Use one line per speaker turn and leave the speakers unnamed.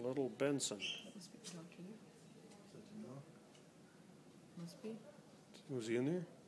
Little Benson.
That must be talking. Must be.
Was he in there?